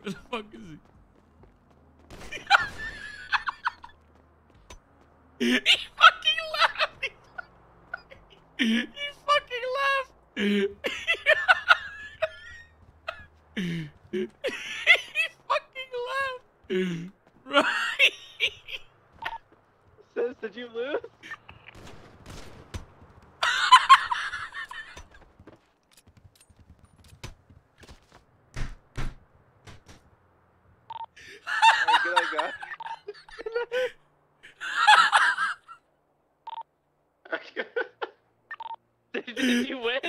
Where the fuck is he? He fucking left! He fucking left! He fucking left! Right! Sis, did you lose? Alright, good night, guys. Did you win?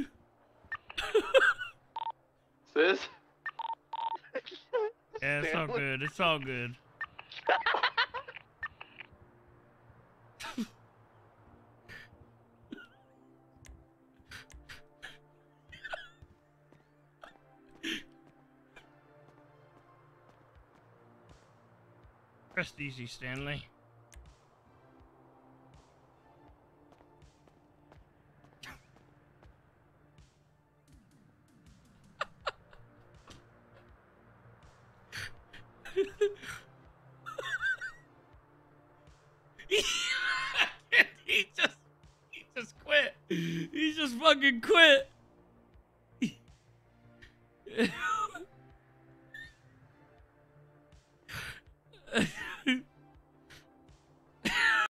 Sis? Yeah, it's all good. It's all good. Rest easy, Stanley. he just quit. He just fucking quit.